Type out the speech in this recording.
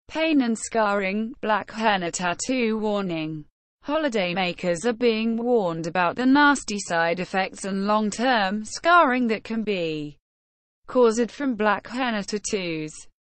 Pain and scarring, black henna tattoo warning. Holidaymakers are being warned about the nasty side effects and long-term scarring that can be caused from black henna tattoos.